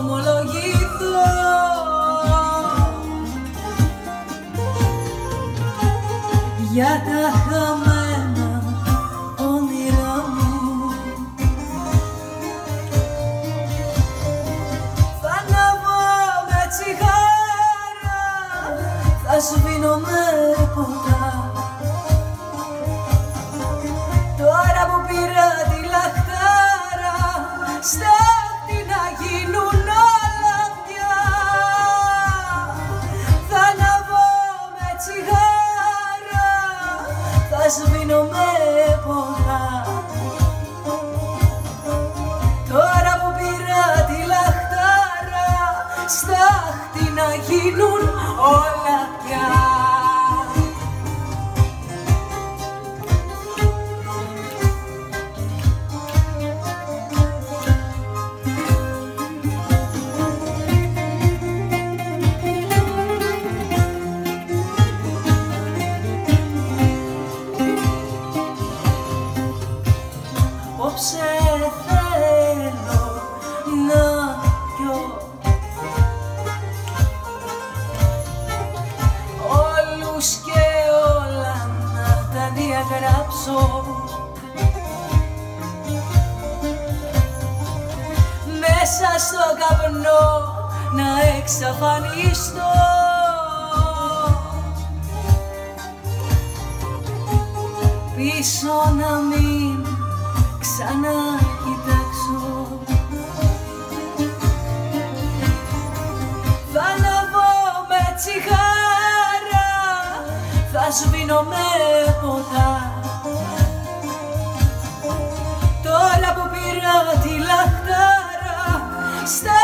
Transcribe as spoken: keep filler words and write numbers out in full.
εξομολογηθώ για τα χαμένα όνειρά μου. Θα ανάβω με τσιγάρα, θα σβήνω με ποτά. Τώρα που πήρα τη λαχτάρα, στάχτη να γίνουν όλα πια. Θα ανάβω με τσιγάρα, θα σβήνω με ποτά. Τώρα που πήρα τη λαχτάρα, στάχτη να γίνουν όλα πια. Απόψε θέλω να πιω όλους και όλα να τα διαγράψω μέσα στο καπνό να εξαφανιστώ. Πίσω να μην ξανακοιτάξω. Θα ανάβω με τσιγάρα, θα σβήνω με ποτά. Τώρα που πήρα τη λαχτάρα, στα